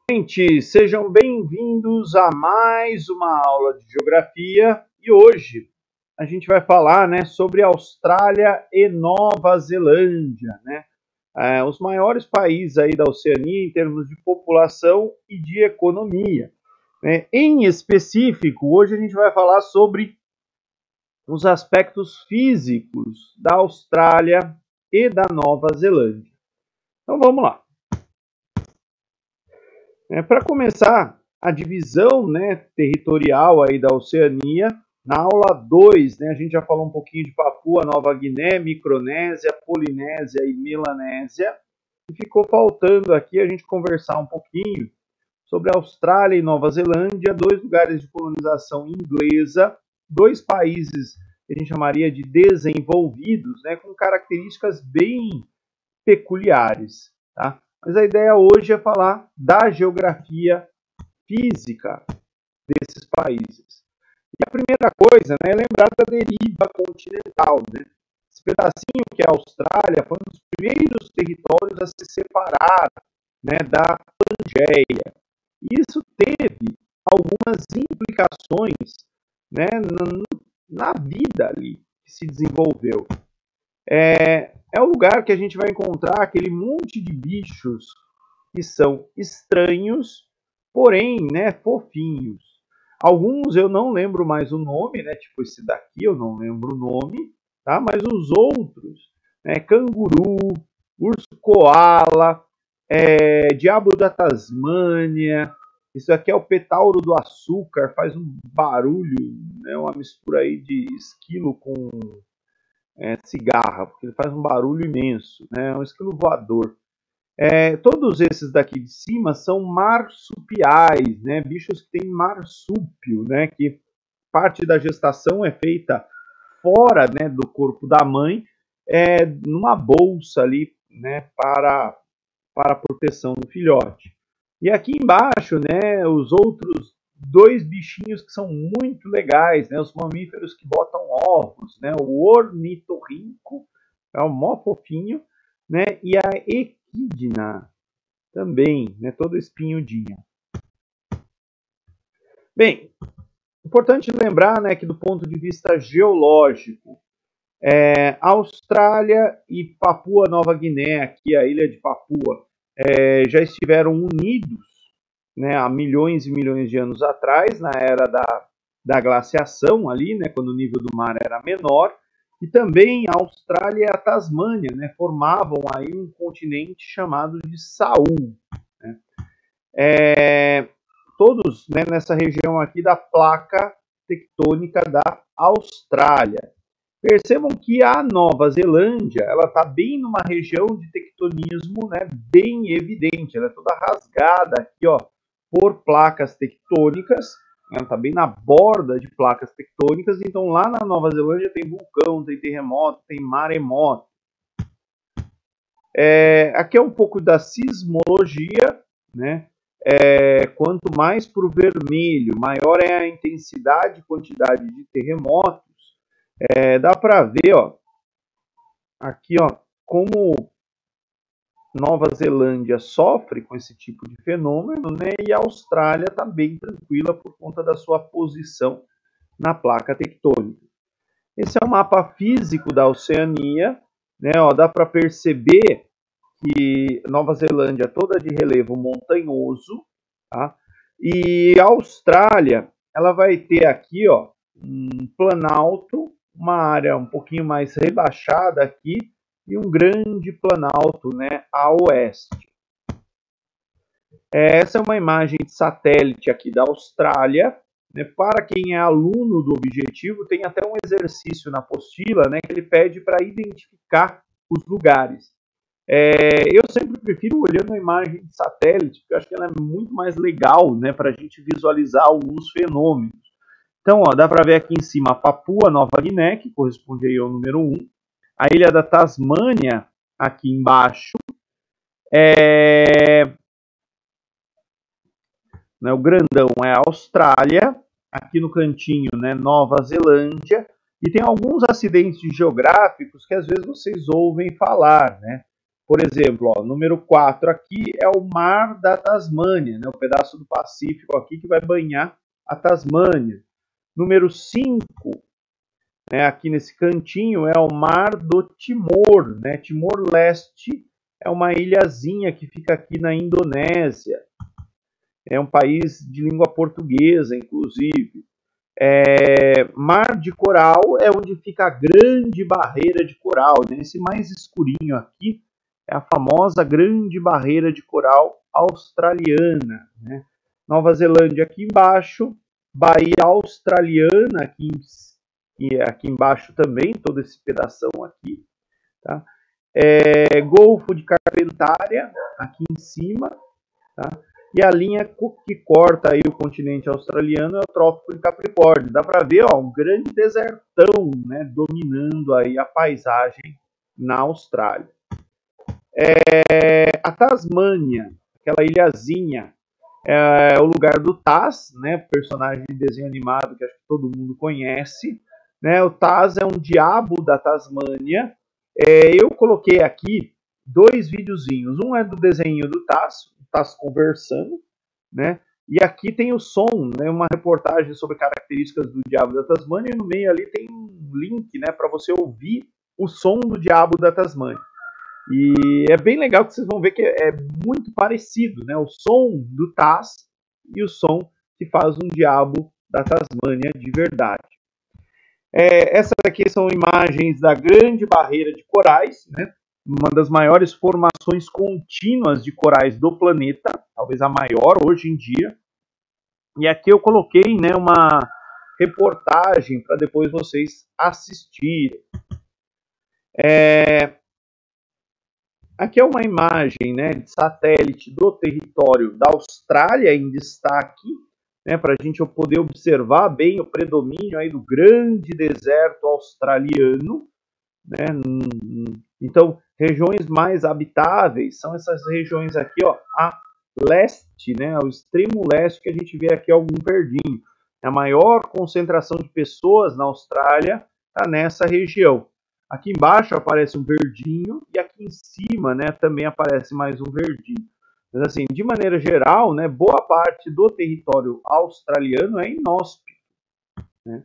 Gente, sejam bem-vindos a mais uma aula de geografia e hoje a gente vai falar, sobre Austrália e Nova Zelândia, os maiores países aí da Oceania em termos de população e de economia, né? Em específico, hoje a gente vai falar sobre os aspectos físicos da Austrália e da Nova Zelândia. Então vamos lá. Para começar, a divisão, territorial aí da Oceania, na aula 2, a gente já falou um pouquinho de Papua Nova Guiné, Micronésia, Polinésia e Melanésia, e ficou faltando aqui a gente conversar um pouquinho sobre a Austrália e Nova Zelândia, dois lugares de colonização inglesa, dois países que a gente chamaria de desenvolvidos, com características bem peculiares, tá? Mas a ideia hoje é falar da geografia física desses países. E a primeira coisa, é lembrar da deriva continental, Esse pedacinho que é a Austrália foi um dos primeiros territórios a se separar, da Pangeia. E isso teve algumas implicações, na vida ali que se desenvolveu. É o lugar que a gente vai encontrar aquele monte de bichos que são estranhos, porém, fofinhos. Alguns eu não lembro mais o nome, tipo esse daqui eu não lembro o nome, tá? Mas os outros, canguru, urso koala, diabo da Tasmânia, isso aqui é o petauro do açúcar, faz um barulho, uma mistura aí de esquilo com cigarra, porque ele faz um barulho imenso, é um esquilo voador. Todos esses daqui de cima são marsupiais, bichos que têm marsúpio, que parte da gestação é feita fora, do corpo da mãe, numa bolsa ali, para a proteção do filhote. E aqui embaixo, os outros dois bichinhos que são muito legais, os mamíferos que botam ovos, o ornitorrinco, é o mó fofinho, e a equidna também, toda espinhudinha. Bem, importante lembrar, que do ponto de vista geológico, Austrália e Papua Nova Guiné, aqui a ilha de Papua, já estiveram unidos, há milhões e milhões de anos atrás, na era da glaciação ali, quando o nível do mar era menor, e também a Austrália e a Tasmânia, formavam aí um continente chamado de Saul. Todos, nessa região aqui da placa tectônica da Austrália. Percebam que a Nova Zelândia, ela está bem numa região de tectonismo, bem evidente. Ela é toda rasgada aqui, ó, por placas tectônicas. Ela está bem na borda de placas tectônicas. Então lá na Nova Zelândia tem vulcão, tem terremoto, tem maremoto. Aqui é um pouco da sismologia, quanto mais para o vermelho, maior é a intensidade e quantidade de terremotos. Dá para ver, ó, aqui, ó, como Nova Zelândia sofre com esse tipo de fenômeno, e a Austrália está bem tranquila por conta da sua posição na placa tectônica. Esse é o mapa físico da Oceania, dá para perceber que Nova Zelândia é toda de relevo montanhoso, tá? E a Austrália, ela vai ter aqui, ó, um planalto, uma área um pouquinho mais rebaixada aqui e um grande planalto, a oeste. Essa é uma imagem de satélite aqui da Austrália. Para quem é aluno do objetivo, tem até um exercício na apostila, que ele pede para identificar os lugares. Eu sempre prefiro olhando a imagem de satélite, porque eu acho que ela é muito mais legal, para a gente visualizar alguns fenômenos. Então, ó, dá para ver aqui em cima a Papua Nova Guiné, que corresponde aí ao número 1. A ilha da Tasmânia, aqui embaixo. O grandão é a Austrália. Aqui no cantinho, Nova Zelândia. E tem alguns acidentes geográficos que às vezes vocês ouvem falar, por exemplo, ó, número 4 aqui é o Mar da Tasmânia, né, o pedaço do Pacífico aqui que vai banhar a Tasmânia. Número 5, né, aqui nesse cantinho, é o Mar do Timor, né, Timor-Leste é uma ilhazinha que fica aqui na Indonésia. É um país de língua portuguesa, inclusive. Mar de Coral é onde fica a Grande Barreira de Coral, né? Esse mais escurinho aqui é a famosa Grande Barreira de Coral australiana, né? Nova Zelândia aqui embaixo, Baía Australiana aqui embaixo também, todo esse pedação aqui, tá? Golfo de Carpentária aqui em cima, tá? E a linha que corta aí o continente australiano é o Trópico de Capricórnio. Dá para ver, ó, um grande desertão, né, dominando aí a paisagem na Austrália. A Tasmânia, aquela ilhazinha, é o lugar do Taz, né, personagem de desenho animado que acho que todo mundo conhece. Né, o Taz é um diabo da Tasmânia. Eu coloquei aqui 2 videozinhos. Um é do desenho do Taz conversando, né? E aqui tem o som, né? Uma reportagem sobre características do diabo da Tasmânia, e no meio ali tem um link, né, para você ouvir o som do diabo da Tasmânia. E é bem legal que vocês vão ver que é muito parecido, né? O som do Taz e o som que faz um diabo da Tasmânia de verdade. Essas aqui são imagens da Grande Barreira de Corais, né? Uma das maiores formações contínuas de corais do planeta, talvez a maior hoje em dia. E aqui eu coloquei, né, uma reportagem para depois vocês assistirem. Aqui é uma imagem, né, de satélite do território da Austrália em destaque, né, para a gente poder observar bem o predomínio aí do grande deserto australiano. Né? Então, regiões mais habitáveis são essas regiões aqui, ó, a leste, né, ao extremo leste, que a gente vê aqui algum verdinho. A maior concentração de pessoas na Austrália está nessa região. Aqui embaixo aparece um verdinho e aqui em cima, né, também aparece mais um verdinho. Mas assim, de maneira geral, né, boa parte do território australiano é inóspito. Né?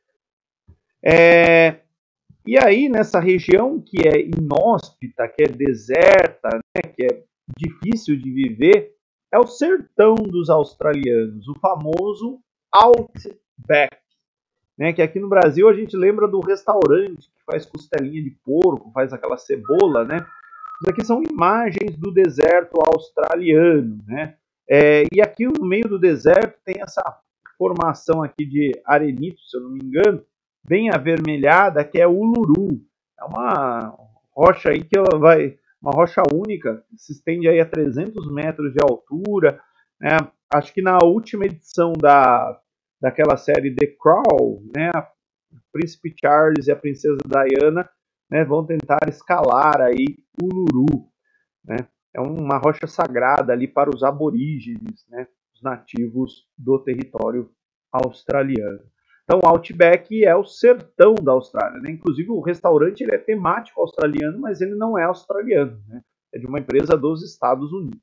E aí, nessa região que é inóspita, que é deserta, né, que é difícil de viver, é o sertão dos australianos, o famoso Outback. Né, que aqui no Brasil a gente lembra do restaurante que faz costelinha de porco, faz aquela cebola, né? Isso aqui são imagens do deserto australiano, né? E aqui no meio do deserto tem essa formação aqui de arenito, se eu não me engano, bem avermelhada, que é o Uluru. É uma rocha aí que ela vai, uma rocha única, que se estende aí a 300 metros de altura. Né? Acho que na última edição daquela série The Crown, né, o Príncipe Charles e a Princesa Diana, né, vão tentar escalar aí o Uluru. Né? É uma rocha sagrada ali para os aborígenes, né, os nativos do território australiano. Então, o Outback é o sertão da Austrália. Né? Inclusive, o restaurante ele é temático australiano, mas ele não é australiano. Né? É de uma empresa dos Estados Unidos.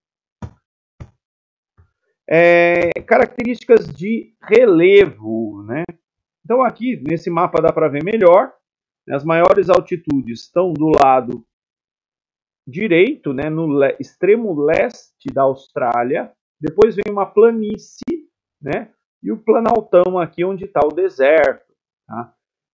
Características de relevo. Né? Então, aqui nesse mapa dá para ver melhor. As maiores altitudes estão do lado direito, né, no extremo leste da Austrália. Depois vem uma planície, né, e o planaltão aqui onde está o deserto. Tá?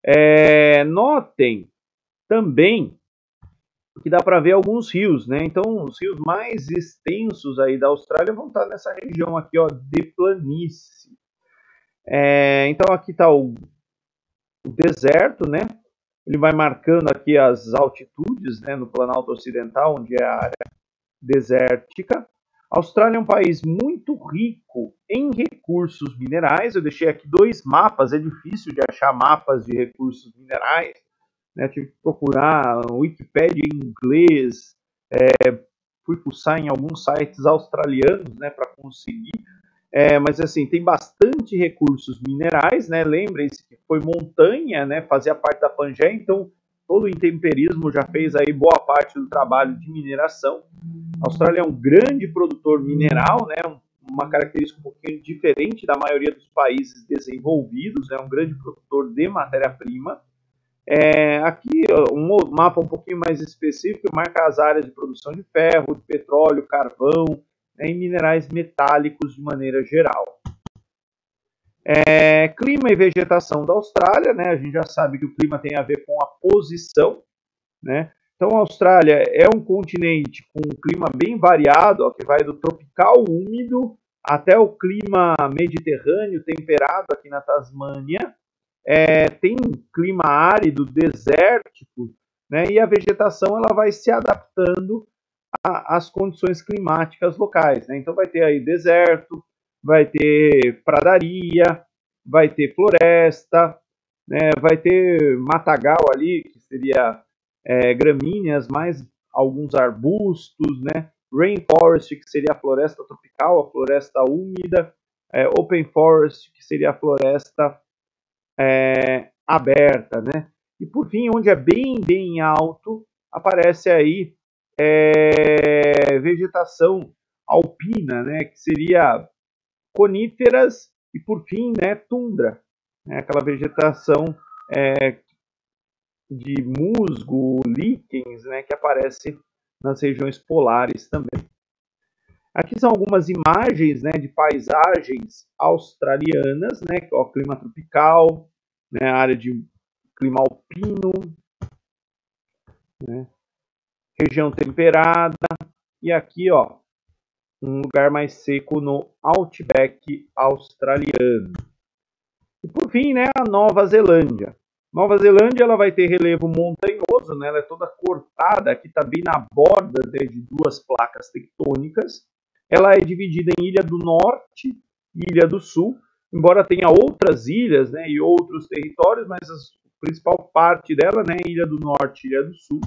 Notem também que dá para ver alguns rios, né? Então, os rios mais extensos aí da Austrália vão estar nessa região aqui, ó, de planície. Então, aqui está o deserto, né? Ele vai marcando aqui as altitudes, né, no Planalto Ocidental, onde é a área desértica. A Austrália é um país muito rico em recursos minerais. Eu deixei aqui 2 mapas, é difícil de achar mapas de recursos minerais. Né? Tive que procurar no Wikipedia em inglês, fui fuçar em alguns sites australianos, né, para conseguir. Mas assim, tem bastante recursos minerais, né? Lembrem-se que foi montanha, né? Fazia parte da Pangeia, então todo o intemperismo já fez aí boa parte do trabalho de mineração. A Austrália é um grande produtor mineral, né? Uma característica um pouquinho diferente da maioria dos países desenvolvidos, é um grande produtor de matéria-prima. Aqui um mapa um pouquinho mais específico marca as áreas de produção de ferro, de petróleo, carvão, né, e minerais metálicos de maneira geral. Clima e vegetação da Austrália, né? A gente já sabe que o clima tem a ver com a posição, né? Então a Austrália é um continente com um clima bem variado, ó, que vai do tropical úmido até o clima mediterrâneo temperado aqui na Tasmânia. Tem clima árido, desértico, né? E a vegetação ela vai se adaptando às condições climáticas locais, né? Então vai ter aí deserto, vai ter pradaria, vai ter floresta, né? Vai ter matagal ali, que seria gramíneas, mais alguns arbustos, né? Rainforest, que seria a floresta tropical, a floresta úmida, open forest, que seria a floresta aberta, né? E por fim, onde é bem alto, aparece aí vegetação alpina, né? Que seria coníferas e por fim, né, tundra, né? Aquela vegetação de musgo, líquens, né? Que aparece nas regiões polares também. Aqui são algumas imagens, né, de paisagens australianas, né, ó, clima tropical, né, área de clima alpino, né, região temperada, e aqui, ó, um lugar mais seco no Outback australiano. E por fim, né, a Nova Zelândia. Nova Zelândia ela vai ter relevo montanhoso, né, ela é toda cortada, aqui está bem na borda, né, de duas placas tectônicas. Ela é dividida em Ilha do Norte e Ilha do Sul, embora tenha outras ilhas, né, e outros territórios, mas a principal parte dela, né, Ilha do Norte e Ilha do Sul.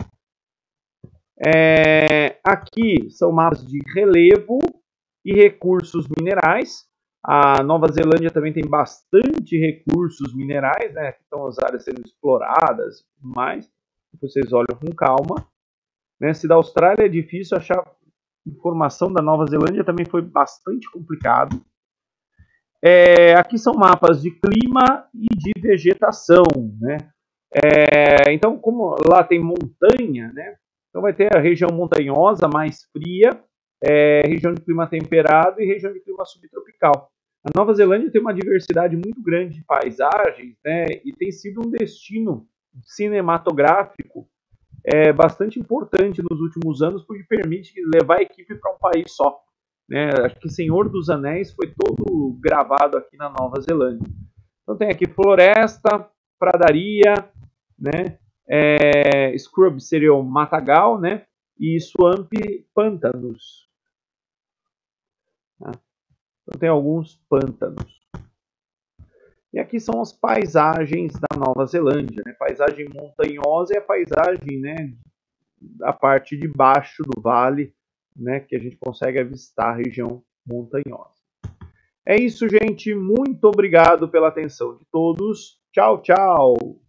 Aqui são mapas de relevo e recursos minerais. A Nova Zelândia também tem bastante recursos minerais, né? Aqui estão as áreas sendo exploradas e tudo mais. Vocês olham com calma. Né? Se da Austrália é difícil achar informação, da Nova Zelândia também foi bastante complicado. Aqui são mapas de clima e de vegetação, né? Então, como lá tem montanha, né? Então vai ter a região montanhosa mais fria, região de clima temperado e região de clima subtropical. A Nova Zelândia tem uma diversidade muito grande de paisagens, né? E tem sido um destino cinematográfico bastante importante nos últimos anos, porque permite levar a equipe para um país só. Né? Acho que Senhor dos Anéis foi todo gravado aqui na Nova Zelândia. Então tem aqui floresta, pradaria, né? Scrub seria o matagal, né? E swamp, pântanos. Tá? Então tem alguns pântanos. E aqui são as paisagens da Nova Zelândia, né? Paisagem montanhosa é a paisagem, né, da parte de baixo do vale, né, que a gente consegue avistar a região montanhosa. É isso, gente. Muito obrigado pela atenção de todos. Tchau, tchau.